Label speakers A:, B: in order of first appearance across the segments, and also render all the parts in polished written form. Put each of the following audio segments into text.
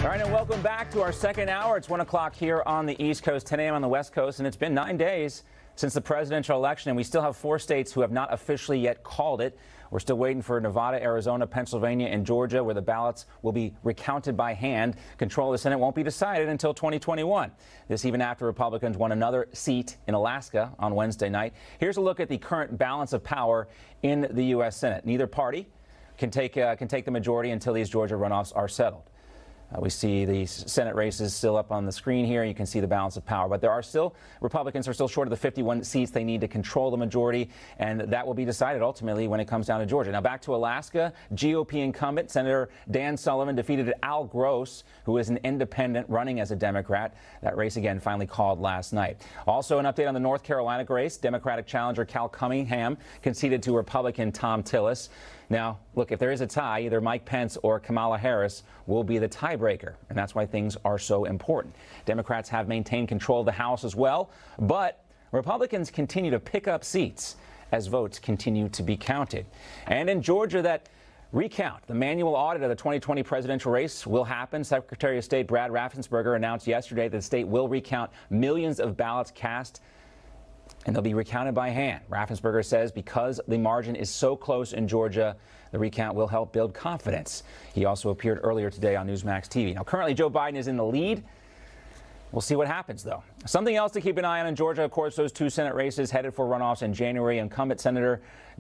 A: All right, and welcome back to our second hour. It's 1 o'clock here on the East Coast, 10 a.m. on the West Coast, and it's been 9 days since the presidential election, and we still have 4 states who have not officially yet called it. We're still waiting for Nevada, Arizona, Pennsylvania, and Georgia, where the ballots will be recounted by hand. Control of the Senate won't be decided until 2021. This even after Republicans won another seat in Alaska on Wednesday night. Here's a look at the current balance of power in the U.S. Senate. Neither party can take the majority until these Georgia runoffs are settled. We see the Senate races still up on the screen here. You can see the balance of power. But Republicans are still short of the 51 seats they need to control the majority, and that will be decided ultimately when it comes down to Georgia. Now back to Alaska. GOP incumbent Senator Dan Sullivan defeated Al Gross, who is an independent running as a Democrat. That race again finally called last night. Also an update on the North Carolina race. Democratic challenger Cal Cunningham conceded to Republican Tom Tillis. Now, look, if there is a tie, either Mike Pence or Kamala Harris will be the tiebreaker, and that's why things are so important. Democrats have maintained control of the House as well, but Republicans continue to pick up seats as votes continue to be counted. And in Georgia, that recount, the manual audit of the 2020 presidential race will happen. Secretary of State Brad Raffensperger announced yesterday that the state will recount millions of ballots cast, and they'll be recounted by hand. Raffensperger says because the margin is so close in Georgia, the recount will help build confidence. He also appeared earlier today on Newsmax TV. Now, currently, Joe Biden is in the lead. We'll see what happens, though. Something else to keep an eye on in Georgia, of course, those 2 Senate races headed for runoffs in January. Incumbent Senator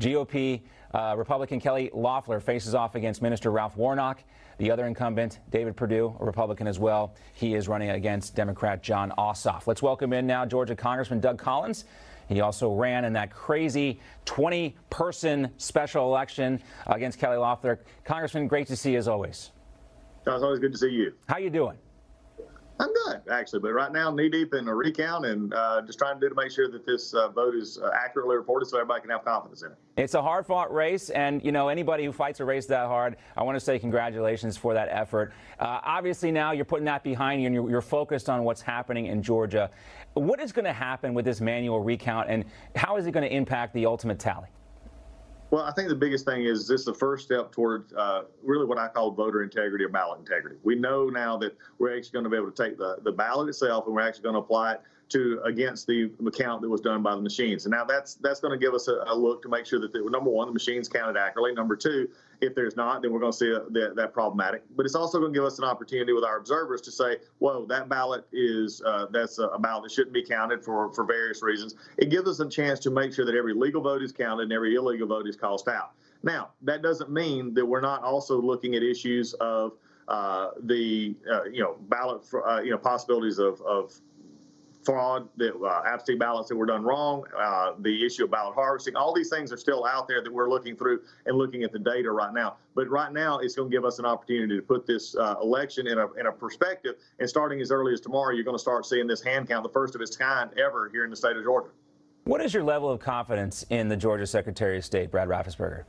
A: GOP Republican Kelly Loeffler faces off against Minister Ralph Warnock. The other incumbent, David Perdue, a Republican as well, he is running against Democrat Jon Ossoff. Let's welcome in now Georgia Congressman Doug Collins. He also ran in that crazy 20-person special election against Kelly Loeffler. Congressman, great to see you as always.
B: It's always good to see you.
A: How you doing?
B: I'm good, actually, but right now knee-deep in a recount and just trying to make sure that this vote is accurately reported so everybody can have confidence in it.
A: It's a hard-fought race, and, you know, anybody who fights a race that hard, I want to say congratulations for that effort. Obviously, now you're putting that behind you, and you're focused on what's happening in Georgia. What is going to happen with this manual recount, and how is it going to impact the ultimate tally?
B: Well, I think the biggest thing is this is the first step toward really what I call voter integrity or ballot integrity. We know now that we're actually going to be able to take the ballot itself and we're actually going to apply it against the count that was done by the machines. And now that's going to give us a look to make sure that, number one, the machines counted accurately. Number two, if there's not, then we're going to see that problematic. But it's also going to give us an opportunity with our observers to say, whoa, that ballot that's a ballot that shouldn't be counted for various reasons. It gives us a chance to make sure that every legal vote is counted and every illegal vote is crossed out. Now, that doesn't mean that we're not also looking at issues of the ballot possibilities of fraud, the absentee ballots that were done wrong, the issue of ballot harvesting. All these things are still out there that we're looking through and looking at the data right now. But right now, it's going to give us an opportunity to put this election in a perspective. And starting as early as tomorrow, you're going to start seeing this hand count, the first of its kind ever here in the state of Georgia.
A: What is your level of confidence in the Georgia Secretary of State, Brad Raffensperger?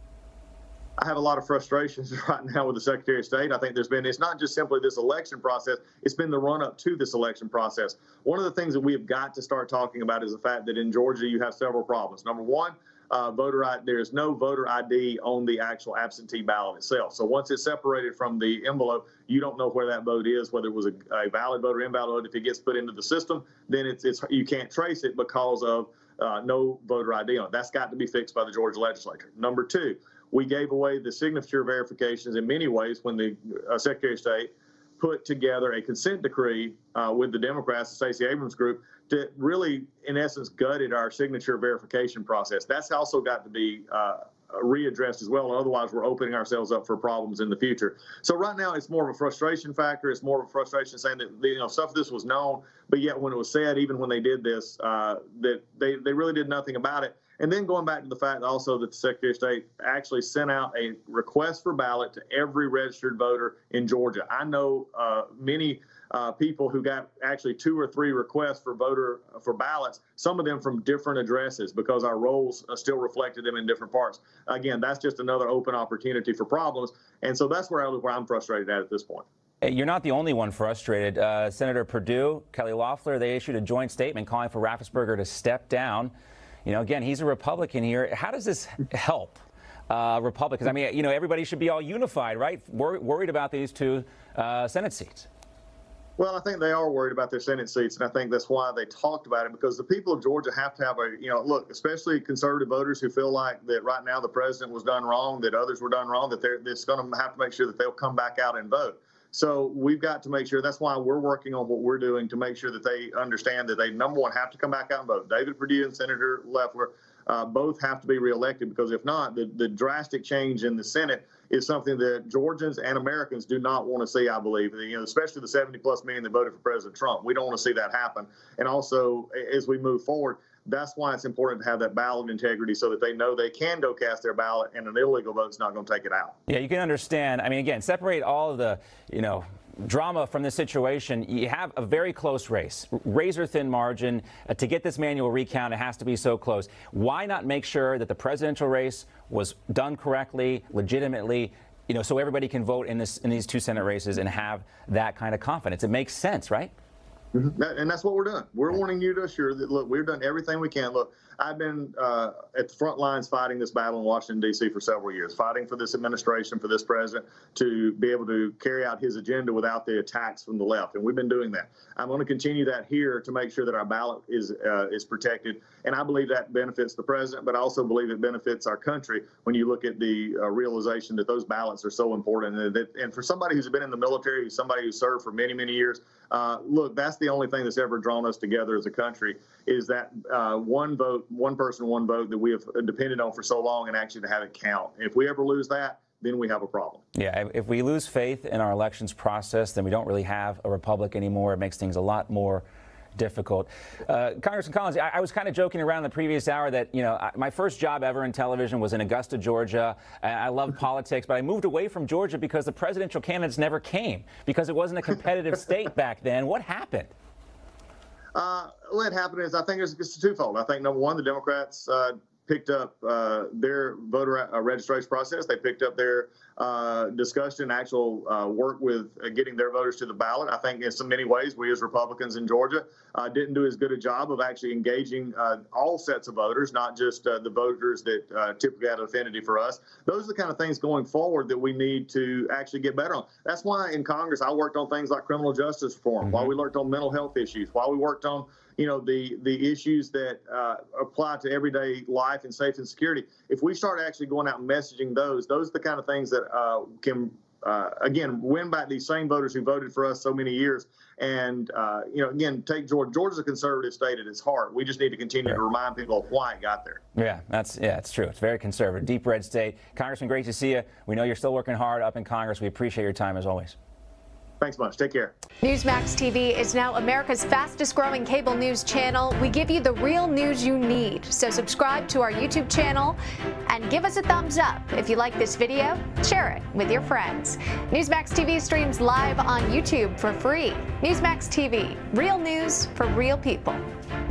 B: I have a lot of frustrations right now with the Secretary of State. I think it's not just simply this election process, it's been the run-up to this election process. One of the things that we have got to start talking about is the fact that in Georgia you have several problems. Number one, there is no voter ID on the actual absentee ballot itself. So once it's separated from the envelope, you don't know where that vote is, whether it was a valid vote or invalid vote. If it gets put into the system, then you can't trace it because of no voter ID on it. That's got to be fixed by the Georgia legislature. Number two, we gave away the signature verifications in many ways when the Secretary of State put together a consent decree with the Democrats, the Stacey Abrams group, that really, in essence, gutted our signature verification process. That's also got to be readdressed as well. Otherwise, we're opening ourselves up for problems in the future. So right now, it's more of a frustration factor. It's more of a frustration saying that stuff of this was known, but yet when it was said, even when they did this, that they really did nothing about it. And then going back to the fact also that the Secretary of State actually sent out a request for ballot to every registered voter in Georgia. I know many people who got actually 2 or 3 requests for ballots, some of them from different addresses because our rolls still reflected them in different parts. Again, that's just another open opportunity for problems. And so that's where I'm frustrated at this point.
A: You're not the only one frustrated. Senator Perdue, Kelly Loeffler, they issued a joint statement calling for Raffensperger to step down. You know, again, he's a Republican here. How does this help Republicans? I mean, everybody should be all unified, right? Worried about these 2 Senate seats.
B: Well, I think they are worried about their Senate seats, and I think that's why they talked about it, because the people of Georgia have to have look, especially conservative voters who feel like that right now the president was done wrong, that others were done wrong, that they're going to have to make sure that they'll come back out and vote. So we've got to make sure. That's why we're working on what we're doing to make sure that they understand that they, number one, have to come back out and vote. David Perdue and Senator Loeffler both have to be reelected, because if not, the drastic change in the Senate is something that Georgians and Americans do not want to see, I believe. Especially the 70+ million that voted for President Trump. We don't want to see that happen. And also, as we move forward, that's why it's important to have that ballot integrity, so that they know they can go cast their ballot and an illegal vote's not going to take it out.
A: Yeah, you can understand. I mean, again, separate all of the, drama from this situation. You have a very close race, razor-thin margin. To get this manual recount, it has to be so close. Why not make sure that the presidential race was done correctly, legitimately, so everybody can vote in these two Senate races and have that kind of confidence? It makes sense, right?
B: And that's what we're doing. We're wanting you to assure that, look, we've done everything we can. Look, I've been at the front lines fighting this battle in Washington, D.C. for several years, fighting for this administration, for this president to be able to carry out his agenda without the attacks from the left. And we've been doing that. I'm going to continue that here to make sure that our ballot is protected. And I believe that benefits the president, but I also believe it benefits our country when you look at the realization that those ballots are so important. And for somebody who's been in the military, somebody who served for many, many years, look, that's the only thing that's ever drawn us together as a country, is that one vote, one person, one vote that we have depended on for so long, and actually to have it count. If we ever lose that, then we have a problem. Yeah,
A: if we lose faith in our elections process, then we don't really have a republic anymore. It makes things a lot more difficult. Congressman Collins, I was kind of joking around in the previous hour that, my first job ever in television was in Augusta, Georgia. I loved politics, but I moved away from Georgia because the presidential candidates never came, because it wasn't a competitive state back then. What happened?
B: What happened is, I think it's twofold. I think, number one, the Democrats picked up their voter registration process. They picked up their discussion, actual work with getting their voters to the ballot. I think in so many ways, we as Republicans in Georgia didn't do as good a job of actually engaging all sets of voters, not just the voters that typically had an affinity for us. Those are the kind of things going forward that we need to actually get better on. That's why in Congress, I worked on things like criminal justice reform, while we worked on mental health issues, while we worked on the issues that apply to everyday life and safety and security. If we start actually going out and messaging those are the kind of things that can, again, win back these same voters who voted for us so many years. And, again, take Georgia. Georgia's a conservative state at its heart. We just need to continue to remind people of why it got there.
A: Yeah, it's true. It's very conservative, deep red state. Congressman, great to see you. We know you're still working hard up in Congress. We appreciate your time as always.
B: Thanks much. Take care.
C: Newsmax TV is now America's fastest growing cable news channel. We give you the real news you need. So subscribe to our YouTube channel and give us a thumbs up. If you like this video, share it with your friends. Newsmax TV streams live on YouTube for free. Newsmax TV, real news for real people.